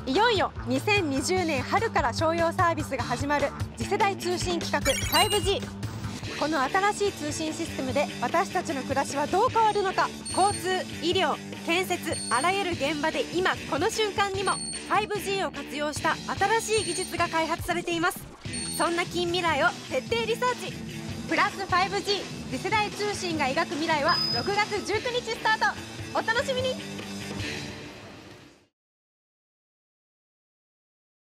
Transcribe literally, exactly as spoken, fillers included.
いよいよにせんにじゅうねん春から商用サービスが始まる次世代通信規格 ファイブジー。 この新しい通信システムで私たちの暮らしはどう変わるのか。交通、医療、建設、あらゆる現場で今この瞬間にも ファイブジー を活用した新しい技術が開発されています。そんな近未来を徹底リサーチ。プラス ファイブジー 次世代通信が描く未来はろくがつじゅうくにちスタート。お楽しみに。